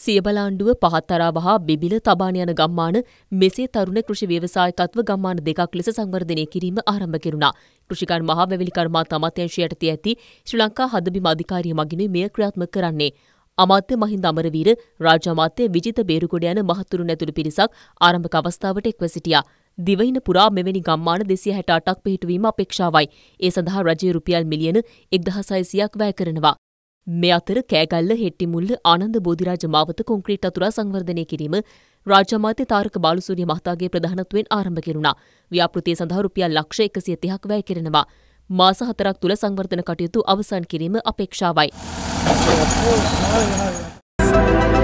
සියබලාණ්ඩුව පහත්තරාව හා බිබිල තබාන යන ගම්මාන මෙසේ තරුණ කෘෂි ව්‍යවසායකත්ව ගම්මාන දෙකක් ලෙස සංවර්ධනය කිරීම ආරම්භ කෙරුණා. කෘෂිකර්ම මහා වැවිලි කර්මාන්ත අමාත්‍යාංශය යටතේ ඇති ශ්‍රී ලංකා හදබිම අධිකාරිය මගිනුයි මෙය ක්‍රියාත්මක කරන්නේ. අමාත්‍ය මහින්ද අමරවීර, රාජ්‍ය අමාත්‍ය විජිත බේරුගොඩ යන මහතුරුන් ඇතුළු පිරිසක් ආරම්භක අවස්ථාවට එක්ව සිටියා. දිවයින පුරා මෙවැනි ගම්මාන 268ක් පිහිටුවීම අපේක්ෂාවයි. ඒ සඳහා රජය රුපියල් මිලියන 1600ක් වැය කරනවා. මේ අතර කෑගල්ල, හෙට්ටිමුල්ල, ආනන්ද බෝධිරාජ මාවත කොන්ක්‍රීට් අතුරා සංවර්ධනය කිරීම රාජ්‍ය අමාත්‍ය තාරක බාලසූරිය මහතාගේ ප්‍රධානත්වයෙන් ආරම්භ කෙරුණා. ව්‍යාපෘතිය සඳහා රුපියල් ලක්ෂ 130ක් වැය කෙරෙනවා. මාස 4ක් තුළ සංවර්ධන කටයුතු අවසන් කිරීම අපේක්ෂාවයි.